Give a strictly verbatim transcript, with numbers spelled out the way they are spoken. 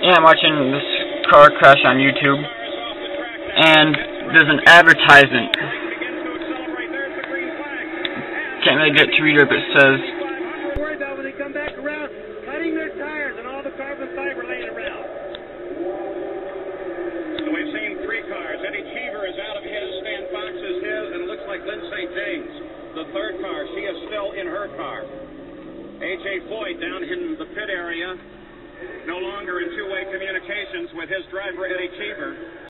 yeah, I'm watching this car crash on YouTube, and there's an advertisement. Can't really get to read it, but it says, worry about when they come back around, cutting their tires and all the carbon fiber laying around. So we've seen three cars. Eddie Cheever is out of his, Stan Fox is his, and it looks like Lindsay James, the third car, she is still in her car. A J Floyd down in the pit area, no longer in two-way communications with his driver, Eddie Cheever.